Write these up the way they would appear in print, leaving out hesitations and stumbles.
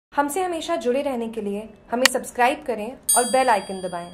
हमसे हमेशा जुड़े रहने के लिए हमें सब्सक्राइब करें और बेल आइकन दबाएं।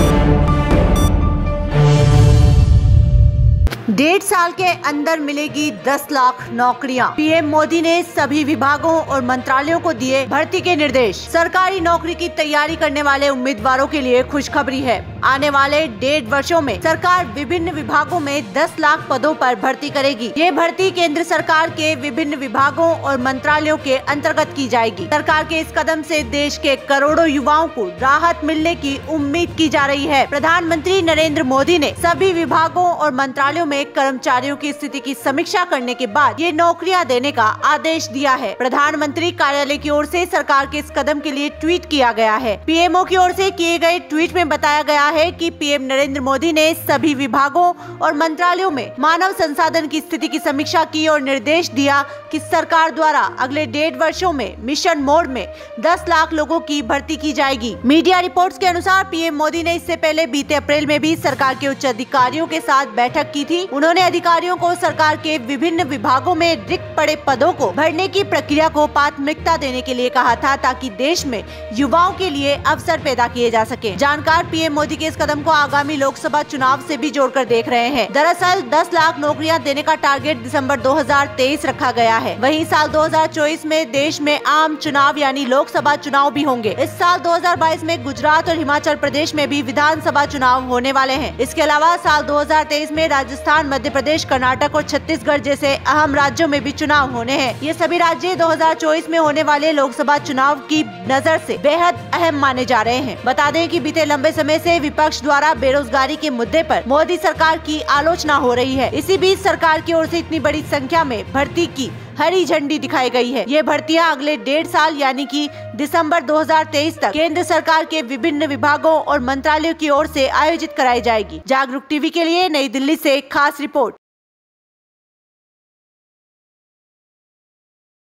1.5 साल के अंदर मिलेगी 10 लाख नौकरियां। पीएम मोदी ने सभी विभागों और मंत्रालयों को दिए भर्ती के निर्देश। सरकारी नौकरी की तैयारी करने वाले उम्मीदवारों के लिए खुशखबरी है। आने वाले 1.5 वर्षों में सरकार विभिन्न विभागों में 10 लाख पदों पर भर्ती करेगी। ये भर्ती केंद्र सरकार के विभिन्न विभागों और मंत्रालयों के अंतर्गत की जाएगी। सरकार के इस कदम से देश के करोड़ों युवाओं को राहत मिलने की उम्मीद की जा रही है। प्रधानमंत्री नरेंद्र मोदी ने सभी विभागों और मंत्रालयों में कर्मचारियों की स्थिति की समीक्षा करने के बाद ये नौकरियां देने का आदेश दिया है। प्रधानमंत्री कार्यालय की ओर से सरकार के इस कदम के लिए ट्वीट किया गया है। पीएमओ की ओर से किए गए ट्वीट में बताया गया है कि पीएम नरेंद्र मोदी ने सभी विभागों और मंत्रालयों में मानव संसाधन की स्थिति की समीक्षा की और निर्देश दिया कि सरकार द्वारा अगले 1.5 वर्षों में मिशन मोड में 10 लाख लोगों की भर्ती की जाएगी। मीडिया रिपोर्ट्स के अनुसार पीएम मोदी ने इससे पहले बीते अप्रैल में भी सरकार के उच्च अधिकारियों के साथ बैठक की थी। उन्होंने अधिकारियों को सरकार के विभिन्न विभागों में रिक्त पड़े पदों को भरने की प्रक्रिया को प्राथमिकता देने के लिए कहा था, ताकि देश में युवाओं के लिए अवसर पैदा किए जा सके। जानकार पीएम मोदी के इस कदम को आगामी लोकसभा चुनाव से भी जोड़कर देख रहे हैं। दरअसल 10 लाख नौकरियां देने का टारगेट दिसंबर 2023 रखा गया है। वहीं साल 2024 में देश में आम चुनाव यानी लोकसभा चुनाव भी होंगे। इस साल 2022 में गुजरात और हिमाचल प्रदेश में भी विधानसभा चुनाव होने वाले हैं। इसके अलावा साल 2023 में राजस्थान, मध्य प्रदेश, कर्नाटक और छत्तीसगढ़ जैसे अहम राज्यों में भी चुनाव होने हैं। ये सभी राज्य 2024 में होने वाले लोकसभा चुनाव की नजर से बेहद अहम माने जा रहे हैं। बता दें कि बीते लंबे समय से विपक्ष द्वारा बेरोजगारी के मुद्दे पर मोदी सरकार की आलोचना हो रही है। इसी बीच सरकार की ओर से इतनी बड़ी संख्या में भर्ती की हरी झंडी दिखाई गई है। ये भर्तियां अगले 1.5 साल यानी कि दिसंबर 2023 तक केंद्र सरकार के विभिन्न विभागों और मंत्रालयों की ओर से आयोजित कराई जाएगी। जागरूक टीवी के लिए नई दिल्ली से खास रिपोर्ट।